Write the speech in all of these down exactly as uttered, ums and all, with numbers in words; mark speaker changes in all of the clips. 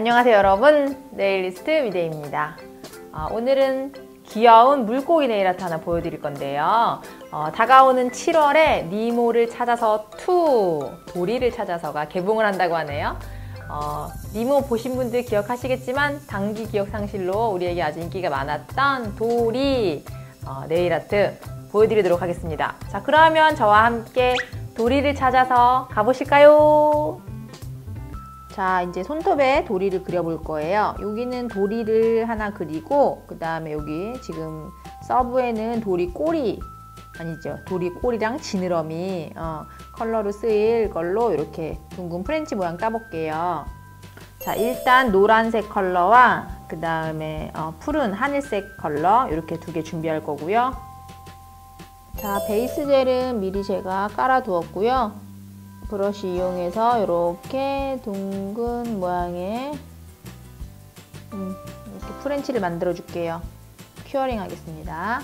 Speaker 1: 안녕하세요 여러분, 네일리스트 미데이입니다. 어, 오늘은 귀여운 물고기 네일 아트 하나 보여드릴 건데요. 어, 다가오는 칠월에 니모를 찾아서 투 도리를 찾아서가 개봉을 한다고 하네요. 어, 니모 보신 분들 기억하시겠지만 단기 기억 상실로 우리에게 아주 인기가 많았던 도리 어, 네일 아트 보여드리도록 하겠습니다. 자, 그러면 저와 함께 도리를 찾아서 가보실까요? 자, 이제 손톱에 도리를 그려볼 거예요. 여기는 도리를 하나 그리고 그 다음에 여기 지금 서브에는 도리 꼬리 아니죠, 도리 꼬리랑 지느러미 어, 컬러로 쓰일 걸로 이렇게 둥근 프렌치 모양 따볼게요. 자, 일단 노란색 컬러와 그 다음에 어, 푸른 하늘색 컬러 이렇게 두 개 준비할 거고요. 자, 베이스 젤은 미리 제가 깔아 두었고요. 브러쉬 이용해서 이렇게 둥근 모양의 음, 이렇게 프렌치를 만들어 줄게요. 큐어링 하겠습니다.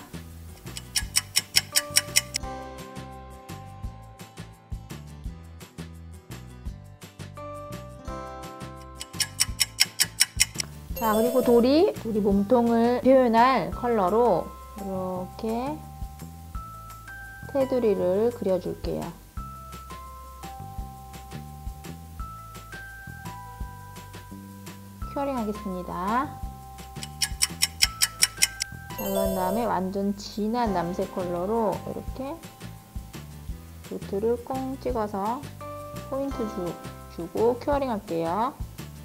Speaker 1: 자, 그리고 도리, 도리 몸통을 표현할 컬러로 이렇게 테두리를 그려줄게요. 큐어링 하겠습니다. 자, 그런 다음에 완전 진한 남색 컬러로 이렇게 도트를 꽁 찍어서 포인트 주, 주고 큐어링 할게요.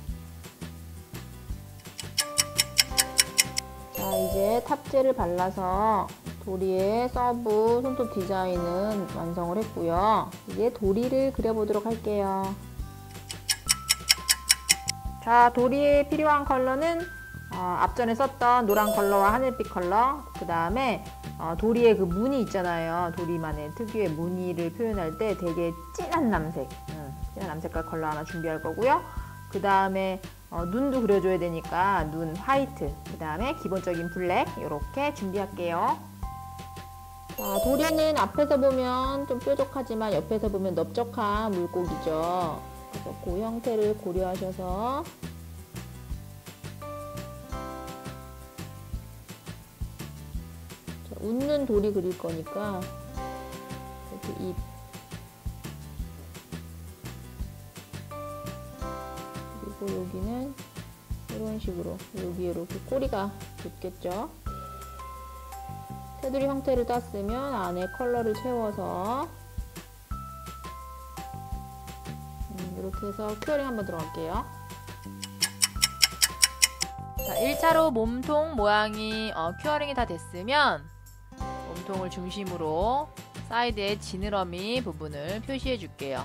Speaker 1: 자, 이제 탑재를 발라서 도리의 서브 손톱 디자인은 완성을 했고요. 이제 도리를 그려보도록 할게요. 자, 도리에 필요한 컬러는 어, 앞전에 썼던 노란 컬러와 하늘빛 컬러, 그 다음에 어, 도리의 그 무늬 있잖아요. 도리만의 특유의 무늬를 표현할 때 되게 진한 남색, 음, 진한 남색깔 컬러 하나 준비할 거고요. 그 다음에 어, 눈도 그려줘야 되니까 눈 화이트, 그 다음에 기본적인 블랙 이렇게 준비할게요. 자, 도리는 앞에서 보면 좀 뾰족하지만 옆에서 보면 넓적한 물고기죠. 그래서 그 형태를 고려하셔서 자, 웃는 도리 그릴 거니까 이렇게 입 그리고 여기는 이런 식으로 여기 이렇게 꼬리가 붙겠죠. 테두리 형태를 땄으면 안에 컬러를 채워서 이렇게 해서 큐어링 한번 들어갈게요. 자, 일 차로 몸통 모양이 어, 큐어링이 다 됐으면 몸통을 중심으로 사이드의 지느러미 부분을 표시해 줄게요.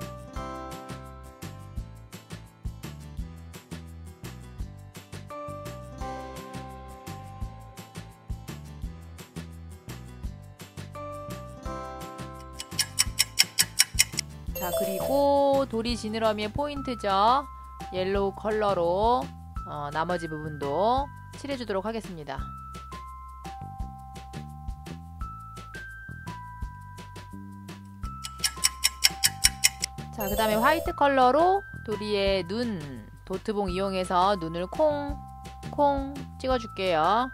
Speaker 1: 자, 그리고 도리 지느러미의 포인트죠. 옐로우 컬러로 어, 나머지 부분도 칠해주도록 하겠습니다. 자, 그 다음에 화이트 컬러로 도리의 눈, 도트봉 이용해서 눈을 콩, 콩 찍어줄게요.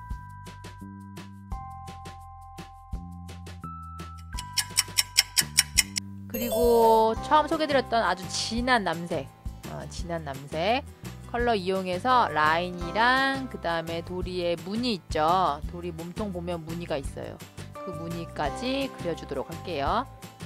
Speaker 1: 그리고 처음 소개드렸던 아주 진한 남색, 어, 진한 남색 컬러 이용해서 라인이랑 그 다음에 도리의 무늬 있죠. 도리 몸통 보면 무늬가 있어요. 그 무늬까지 그려주도록 할게요.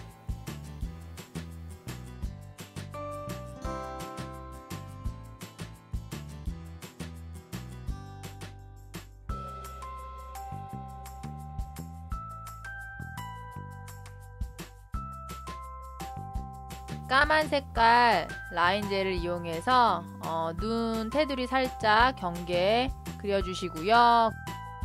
Speaker 1: 까만 색깔 라인젤을 이용해서 어, 눈 테두리 살짝 경계 그려주시고요.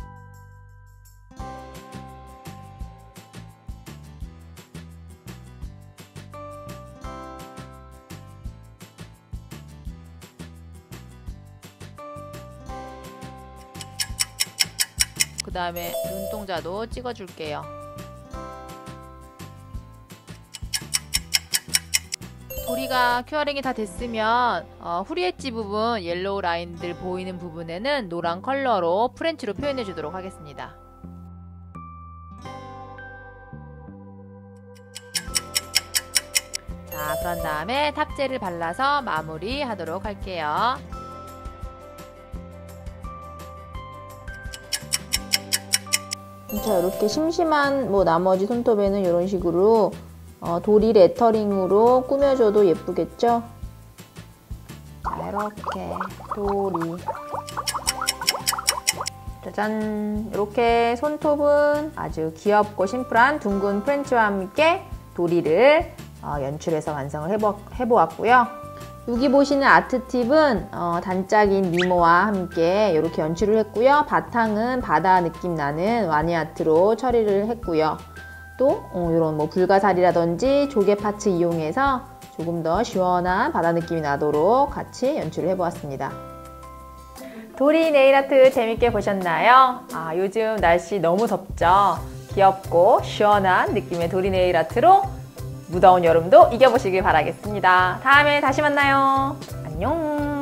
Speaker 1: 그 다음에 눈동자도 찍어줄게요. 도리가 큐어링이 다 됐으면 어, 후리 엣지 부분, 옐로우 라인들 보이는 부분에는 노란 컬러로 프렌치로 표현해 주도록 하겠습니다. 자, 그런 다음에 탑재를 발라서 마무리 하도록 할게요. 자, 이렇게 심심한 뭐 나머지 손톱에는 이런 식으로 어, 도리 레터링으로 꾸며줘도 예쁘겠죠? 자, 이렇게 도리. 짜잔! 이렇게 손톱은 아주 귀엽고 심플한 둥근 프렌치와 함께 도리를 어, 연출해서 완성을 해보, 해보았고요. 여기 보시는 아트 팁은 어, 단짝인 니모와 함께 이렇게 연출을 했고요. 바탕은 바다 느낌 나는 와니 아트로 처리를 했고요. 또 어, 이런 뭐 불가사리라든지 조개 파츠 이용해서 조금 더 시원한 바다 느낌이 나도록 같이 연출을 해보았습니다. 도리 네일아트 재밌게 보셨나요? 아, 요즘 날씨 너무 덥죠? 귀엽고 시원한 느낌의 도리 네일아트로 무더운 여름도 이겨보시길 바라겠습니다. 다음에 다시 만나요. 안녕.